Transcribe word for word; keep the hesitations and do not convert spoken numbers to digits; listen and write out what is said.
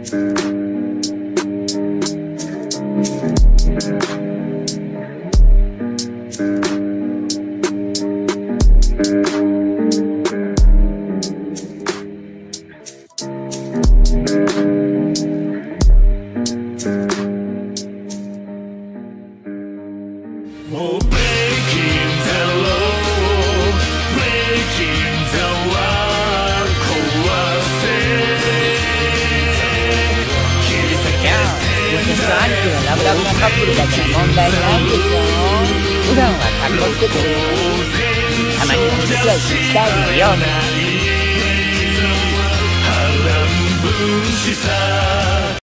ラブラブなカップルだから問題ないでしょ。普段はカッコつけてるのにたまには実はしたいのよ。